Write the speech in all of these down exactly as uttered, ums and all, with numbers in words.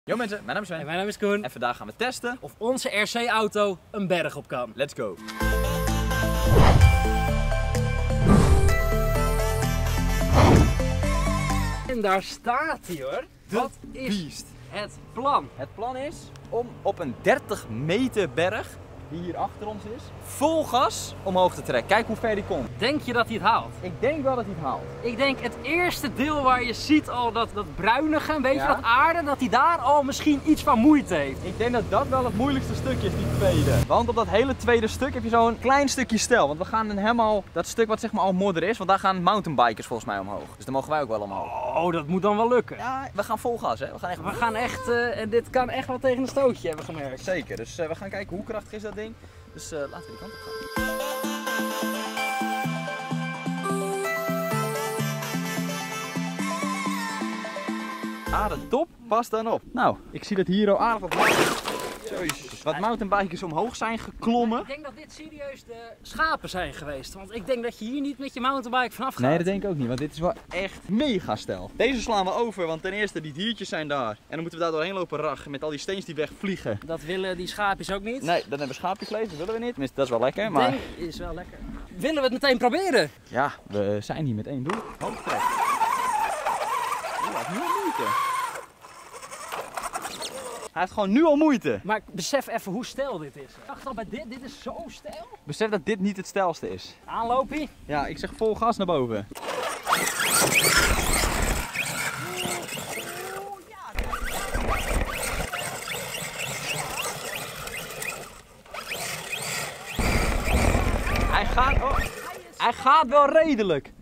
Yo mensen, mijn naam is Sven. En mijn naam is Koen. En vandaag gaan we testen of onze R C-auto een berg op kan. Let's go! En daar staat hij hoor. Wat is beest. het plan? Het plan is om op een dertig meter berg, die hier achter ons is, vol gas omhoog te trekken. Kijk hoe ver die komt. Denk je dat hij het haalt? Ik denk wel dat hij het haalt. Ik denk het eerste deel waar je ziet al dat, dat bruinige, een beetje Ja. dat aarde, dat hij daar al misschien iets van moeite heeft. Ik denk dat dat wel het moeilijkste stukje is, die tweede. Want op dat hele tweede stuk heb je zo'n klein stukje stijl. Want we gaan dan helemaal dat stuk wat zeg maar al modder is, want daar gaan mountainbikers volgens mij omhoog. Dus daar mogen wij ook wel omhoog. Oh, dat moet dan wel lukken. Ja, we gaan vol gas hè. We gaan echt... We gaan echt, uh, en dit kan echt wel tegen een stootje hebben gemerkt. Zeker, dus uh, we gaan kijken hoe krachtig is dat ding. Dus uh, laten we die kant op gaan. Ah, de top past dan op. Nou, ik zie dat hier al aardig wat, Jezus, wat mountainbikers omhoog zijn geklommen. Ik denk dat dit serieus de schapen zijn geweest. Want ik denk dat je hier niet met je mountainbike vanaf gaat. Nee, dat denk ik ook niet, want dit is wel echt mega stijl. Deze slaan we over, want ten eerste die diertjes zijn daar. En dan moeten we daar doorheen lopen raggen met al die steens die wegvliegen. Dat willen die schaapjes ook niet. Nee, dan hebben we schaapjesvlees, dat willen we niet. Tenminste, dat is wel lekker, maar... Denk, is wel lekker. Willen we het meteen proberen? Ja, we zijn hier met één doel. Hoogtrek. Oeh, hij heeft nu al moeite. Hij heeft gewoon nu al moeite. Maar besef even hoe stijl dit is. Ik dacht al bij dit, dit is zo stijl. Besef dat dit niet het stijlste is. Aanloopie. Ja, ik zeg vol gas naar boven. Hij gaat, oh, hij gaat wel redelijk.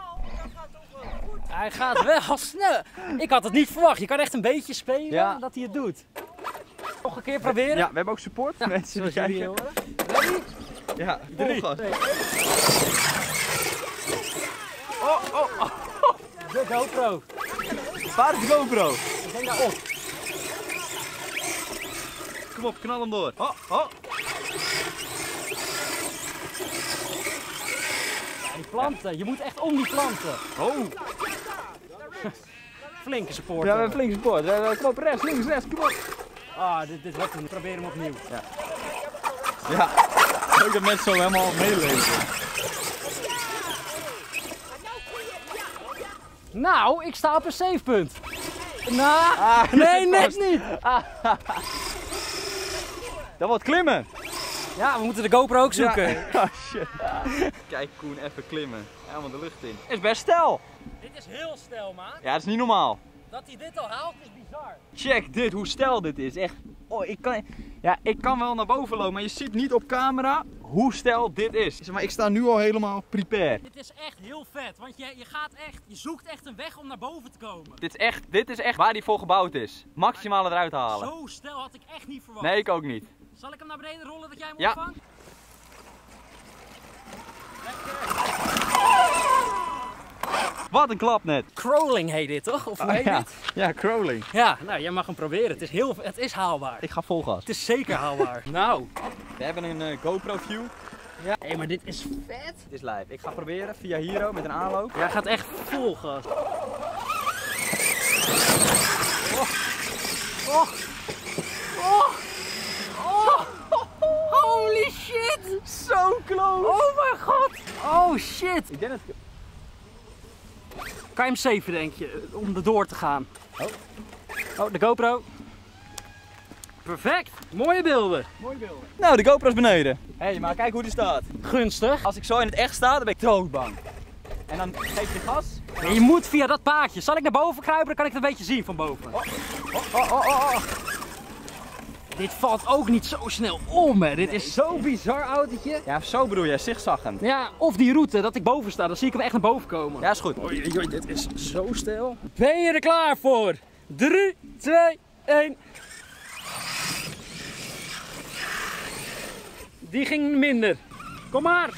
Hij gaat wel snel. Ik had het niet verwacht. Je kan echt een beetje spelen Ja. dat hij het doet. Nog een keer proberen. Ja, we hebben ook support. Ja, Mensen die zoals jullie kijken. horen. Ready? Ja, vol Drie, gas. twee, Oh, oh, oh. De GoPro. Waar is de GoPro? Ik denk daarop. Kom op, knal hem door. Oh, oh. Die planten. Je moet echt om die planten. Oh. Flinke support. Ja, we hebben flink support. We hebben- Kom op, rechts, links, rechts, kom op. Ah, dit, dit wordt hem. Probeer hem opnieuw. Ja, ook dat mensen zo helemaal meeleven. Nou, ik sta op een savepunt. Nou, Ah, nee, dit net past. niet. Dat wordt klimmen. Ja, we moeten de GoPro ook zoeken. Ja. Oh, shit. Kijk Koen, even klimmen. Helemaal de lucht in. Is best stijl. Dit is heel snel, man. Ja, dat is niet normaal. Dat hij dit al haalt is bizar. Check dit, hoe stijl dit is. Echt. Oh, ik kan, ja, ik kan wel naar boven lopen, maar je ziet niet op camera hoe stijl dit is. Zeg maar, ik sta nu al helemaal prepared. Dit is echt heel vet, want je, je gaat echt, je zoekt echt een weg om naar boven te komen. Dit is echt, dit is echt waar die voor gebouwd is. Maximale eruit halen. Zo snel had ik echt niet verwacht. Nee, ik ook niet. Zal ik hem naar beneden rollen dat jij hem Ja. opvangt? Wat een klap net. Crawling heet dit toch? Of hoe Ah, heet ja. dit? Ja, crawling. Ja, nou jij mag hem proberen. Het is, heel, het is haalbaar. Ik ga vol gas. Het is zeker haalbaar. Nou. We hebben een uh, GoPro view. Ja. Hé, maar dit is vet. Het is live. Ik ga proberen via Hero met een aanloop. Jij gaat echt vol gas. Oh. Oh. Oh. Oh. Holy shit. Zo close. Oh mijn god. Oh shit. Ik denk dat... Kan je hem saven denk je, om er door te gaan? Oh. Oh, de GoPro. Perfect. Mooie beelden. Mooie beelden. Nou, de GoPro is beneden. Hé, hey, maar kijk hoe die staat. Gunstig. Als ik zo in het echt sta, dan ben ik doodbang. En dan geef je gas. En je moet via dat paadje. Zal ik naar boven kruipen, dan kan ik het een beetje zien van boven. Oh, oh, oh, oh, oh. Dit valt ook niet zo snel om, hè. Dit is zo'n bizar autootje. Ja, zo bedoel je, zigzaggen. Ja, of die route, dat ik boven sta, dan zie ik hem echt naar boven komen. Ja, is goed. Oei, oei, oei, dit is zo stijl. Ben je er klaar voor? drie, twee, één. Die ging minder. Kom maar.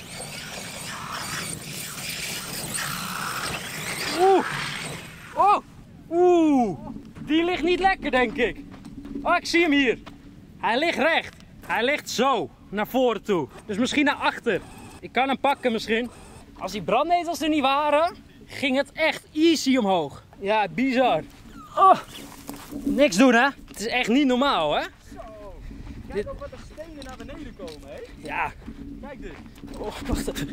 Oeh. Oh. Oeh. Die ligt niet lekker, denk ik. Oh, ik zie hem hier. Hij ligt recht. Hij ligt zo naar voren toe. Dus misschien naar achter. Ik kan hem pakken misschien. Als die brandnetels er niet waren, ging het echt easy omhoog. Ja, bizar. Oh. Niks doen, hè? Het is echt niet normaal, hè? Zo. Kijk dit... ook wat er stenen naar beneden komen, hè? Ja. Kijk dit. Oh, wacht even.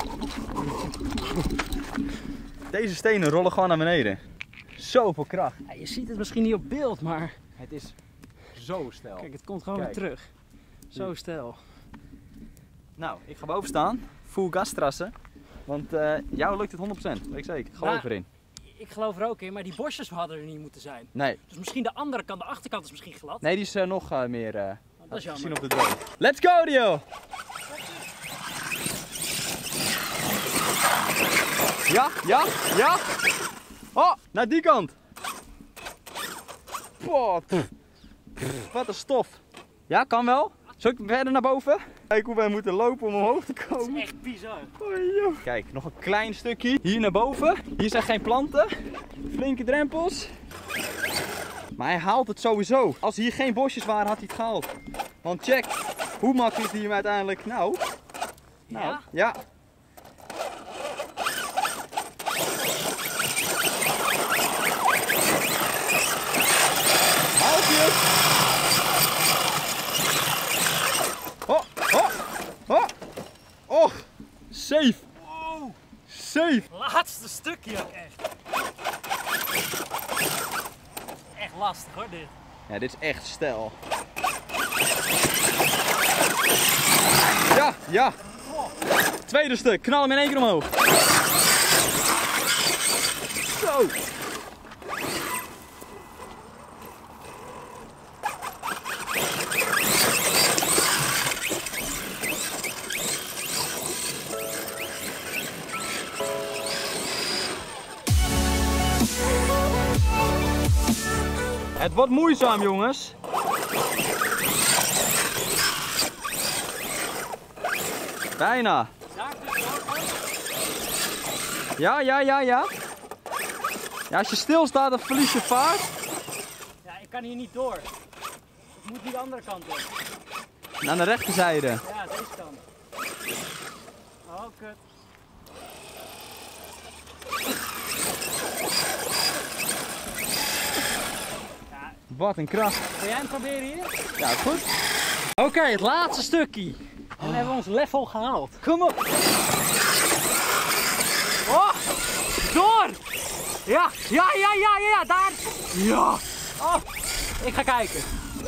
Deze stenen rollen gewoon naar beneden. Zoveel kracht. Ja, je ziet het misschien niet op beeld, maar... Het is zo steil. Kijk, het komt gewoon Kijk. weer terug. Zo steil. Nou, ik ga boven staan. Full gas trassen. Want uh, jou lukt het honderd procent. Weet ik zeker. Geloof Ja. erin. Ik geloof er ook in, maar die bosjes hadden er niet moeten zijn. Nee. Dus misschien de andere kant, de achterkant is misschien glad. Nee, die is uh, nog uh, meer... Uh, Oh, dat is gezien jammer. op de drone. Let's go, Dio! Ja, ja, ja! Oh, naar die kant! Oh, pff. Wat een stof! Ja, kan wel. Zal ik verder naar boven? Kijk hoe wij moeten lopen om omhoog te Dat komen. is echt bizar. Oh, joh. Kijk, nog een klein stukje. Hier naar boven. Hier zijn geen planten. Flinke drempels. Maar hij haalt het sowieso. Als hier geen bosjes waren, had hij het gehaald. Want check, hoe makkelijk hij hem uiteindelijk... Nou, nou, Ja? ja. Haalt hij het? Oh, oh, oh. Oh, safe. Wow. Safe. Laatste stukje ook echt. Echt lastig hoor dit. Ja, dit is echt stijl. Ja, ja. Tweede stuk, knal hem in één keer omhoog. Zo. Het wordt moeizaam, jongens. Bijna. Ja, ja, ja, ja. Ja, als je stilstaat, dan verlies je vaart. Ja, ik kan hier niet door. Ik moet die de andere kant op. Naar de rechterzijde. Ja, deze kant. Oh, kut. Wat een kracht. Wil jij hem proberen hier? Ja, goed. Oké, okay, het laatste stukje. En we hebben ons level gehaald. Kom op. Oh, door! Ja, ja, ja, ja, ja, daar! Ja! Oh, ik ga kijken.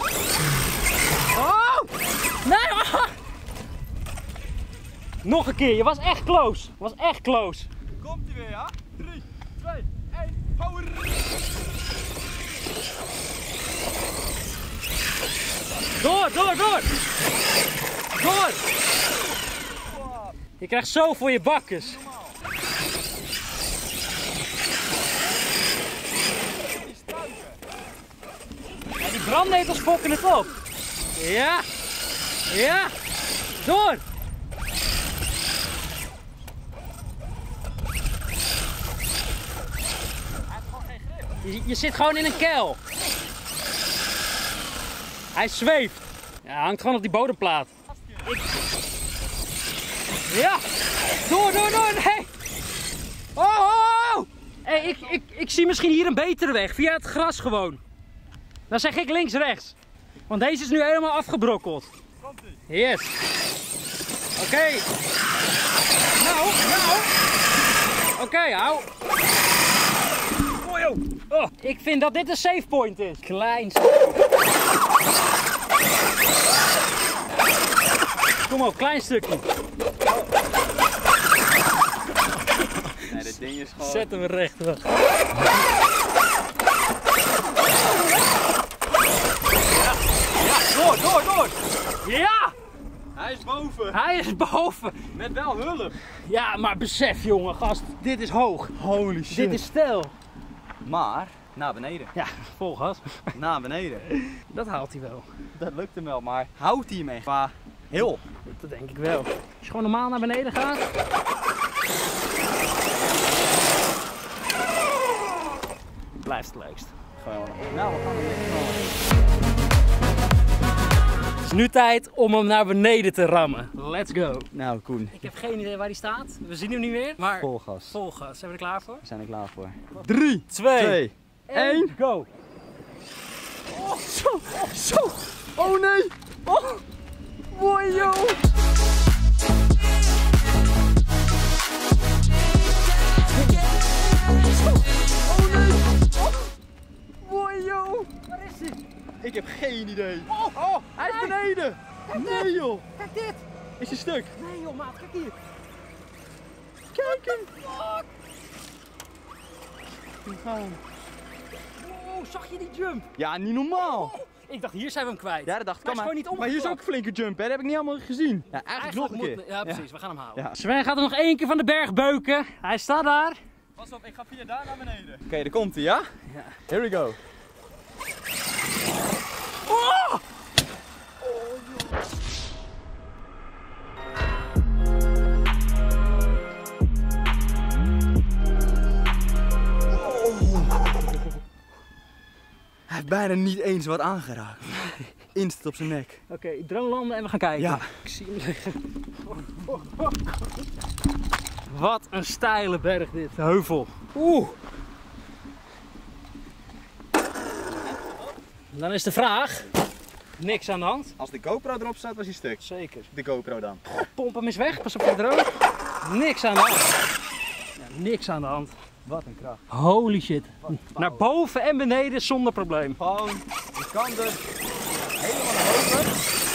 Oh! Nee! Oh. Nog een keer, je was echt close. Je was echt close. Komt ie weer, ja? drie, twee, één, power! Door, door, door! Door! Je krijgt zo voor je bakkes. Ja, die brandnetels fokken het op. Ja! Ja! Door! Je, je zit gewoon in een kuil. Hij zweeft. Ja, hij hangt gewoon op die bodemplaat. Ik... Ja! Door, door, door! Nee! Oh, oh, oh! Hey, ik, ik, ik zie misschien hier een betere weg. Via het gras gewoon. Dan zeg ik links, rechts. Want deze is nu helemaal afgebrokkeld. Yes. Oké. Okay. Nou, nou. Oké, okay, hou. Oh, joh. Oh. Ik vind dat dit een save point is. Klein stukje. Kom op, klein stukje. Nee, dit ding is gewoon... Zet hem recht weg. Door, door, door! Ja! Hij is boven. Hij is boven. Met wel hulp. Ja, maar besef jongen, gast, dit is hoog. Holy shit. Dit is stijl. Maar, naar beneden. Ja, vol gas. Naar beneden. Dat haalt hij wel. Dat lukt hem wel, maar houdt hij hem echt qua heel? Dat denk ik wel. Als je gewoon normaal naar beneden gaat. Blijft het leukst. Gewoon. Nou, we gaan hem lekker knallen. Het is nu tijd om hem naar beneden te rammen. Let's go. Nou, Koen. Ik heb geen idee waar hij staat. We zien hem niet meer. Maar Vol gas. vol gas. Zijn we er klaar voor? We zijn er klaar voor. drie, Twee, twee, één. Go. Oh, zo, zo. Oh nee. Oh, mooi joh. Oh nee. Oh, mooi joh. Waar is hij? Ik heb geen idee. Oh, Oh, hij is beneden. Nee joh. Kijk dit. Is hij stuk? Nee joh, maat, kijk hier. Kijk hem. Hier gaan we. Wow, zag je die jump? Ja, niet normaal. Oh, ik dacht, hier zijn we hem kwijt. Ja, dat dacht ik Maar al. hij is gewoon niet Maar hier is ook omgeklapt. een flinke jump, hè? Dat heb ik niet allemaal gezien. Ja, eigenlijk, Eigenlijk nog een moet- keer. Ja, precies. We gaan hem halen. Ja. Sven gaat er nog één keer van de berg beuken. Hij staat daar. Pas op, ik ga via daar naar beneden. Oké, okay, daar komt hij, ja? Ja. Here we go. Oh! Hij heeft bijna niet eens wat aangeraakt. Instant op zijn nek. Oké, okay, drone landen en we gaan kijken. Ja. Ik zie hem liggen. Wat een steile berg dit. De heuvel. Oeh. Dan is de vraag. Niks aan de hand. Als de GoPro erop staat, was hij stuk. Zeker. De GoPro dan. Pomp hem eens weg. Pas op je drone. Niks aan de hand. Ja, niks aan de hand. Wat een kracht. Holy shit. Naar boven en beneden zonder probleem. Gewoon, je kan er helemaal naar boven.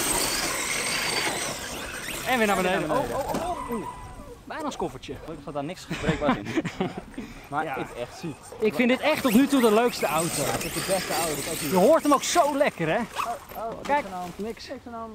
En weer naar En weer beneden. naar Oh, beneden. oh, oh, oh. Bijna een koffertje. Gelukkig staat daar niks breekbaar in. Maar Ja. het is echt ziek. Ik vind dit echt tot nu toe de leukste auto. Het is de beste auto. Dat Je hoort hem ook zo lekker, hè? Oh, Kijk, niks.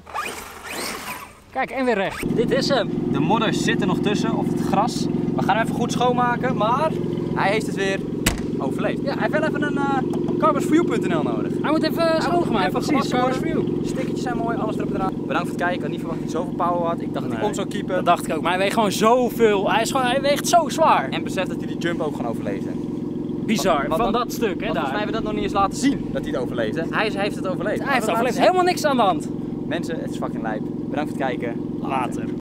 Kijk, en weer recht. Dit is hem. De modder zit er nog tussen, of het gras. We gaan hem even goed schoonmaken, maar hij heeft het weer overleefd. Ja, hij heeft wel even een uh, carbons for you punt n l nodig. Hij moet even schoongemaakt. Even Precies, gewassen Carbons for You. Stickertjes zijn mooi, alles erop en eraan. Bedankt voor het kijken. Ik had niet verwacht dat hij zoveel power had. Ik dacht dat hij Nee, om zou keepen. Dat dacht ik ook, maar hij weegt gewoon zoveel. Hij, is gewoon, hij weegt zo zwaar. En besef dat hij die jump ook gewoon overleefde. Bizar, Want van dat- dat stuk, hè, Want volgens mij daar. hebben we dat nog niet eens laten zien, dat hij het overleefde. Hij, hij heeft het overleefd. Hij heeft Laten we overleefd. het laten Helemaal niks aan de hand. zien. Mensen, het is fucking lijp. Bedankt voor het kijken. Later.